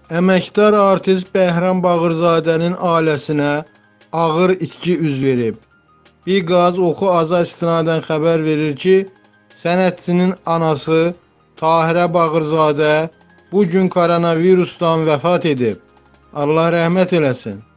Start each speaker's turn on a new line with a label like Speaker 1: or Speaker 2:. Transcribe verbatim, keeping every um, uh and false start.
Speaker 1: Əməkdar artist Bəhram Bağırzadənin ailəsinə ağır itki üz verib. Biqaz Oxu Aza istinadən xəbər verir ki, sənətçinin anası Tahirə Bağırzadə bu gün koronavirusdan vəfat edib. Allah rəhmət eləsin.